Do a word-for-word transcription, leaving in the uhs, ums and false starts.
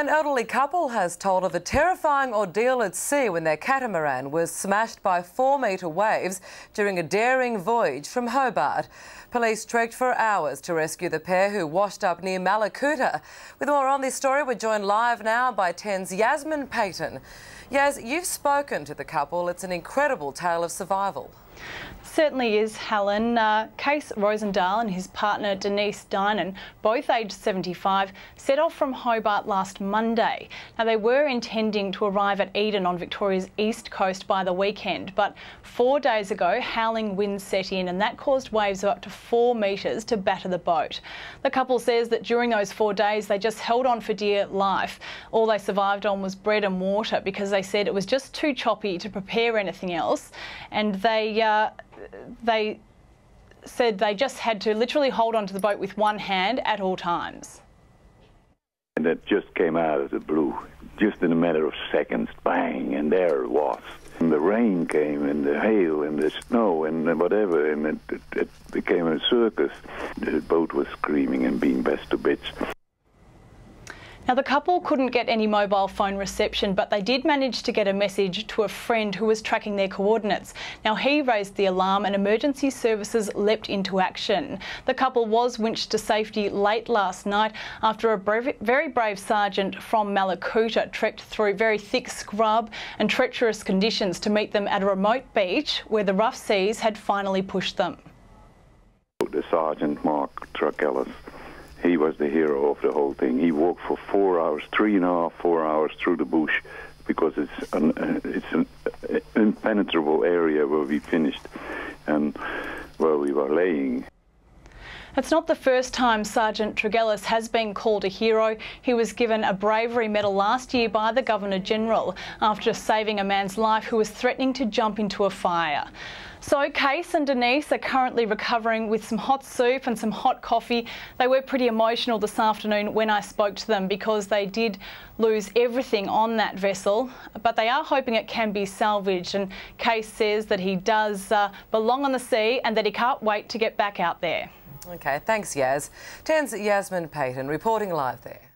An elderly couple has told of a terrifying ordeal at sea when their catamaran was smashed by four metre waves during a daring voyage from Hobart. Police trekked for hours to rescue the pair who washed up near Malakuta. With more on this story, we're joined live now by ten's Yasmin Payton. Yas, you've spoken to the couple. It's an incredible tale of survival. Certainly is, Helen. Uh, Case Rosendahl and his partner Denise Dinan, both aged seventy-five, set off from Hobart last Monday. Now, they were intending to arrive at Eden on Victoria's east coast by the weekend, but four days ago, howling winds set in and that caused waves of up to four metres to batter the boat. The couple says that during those four days, they just held on for dear life. All they survived on was bread and water because they said it was just too choppy to prepare anything else, and they uh, they said they just had to literally hold onto the boat with one hand at all times. And it just came out of the blue, just in a matter of seconds, bang, and there it was. And the rain came, and the hail, and the snow, and whatever, and it, it, it became a circus. The boat was screaming and being bashed to bits. Now, the couple couldn't get any mobile phone reception, but they did manage to get a message to a friend who was tracking their coordinates. Now, he raised the alarm and emergency services leapt into action. The couple was winched to safety late last night after a brave, very brave sergeant from Malakuta trekked through very thick scrub and treacherous conditions to meet them at a remote beach where the rough seas had finally pushed them. The Sergeant Mark Truckellis, he was the hero of the whole thing. He walked for four hours, three and a half, four hours through the bush because it's an, uh, it's an uh, impenetrable area where we finished and where we were laying. It's not the first time Sergeant Trugellis has been called a hero. He was given a bravery medal last year by the Governor-General after saving a man's life who was threatening to jump into a fire. So Case and Denise are currently recovering with some hot soup and some hot coffee. They were pretty emotional this afternoon when I spoke to them because they did lose everything on that vessel, but they are hoping it can be salvaged, and Case says that he does uh, belong on the sea and that he can't wait to get back out there. OK, thanks, Yas. ten's Yasmin Payton reporting live there.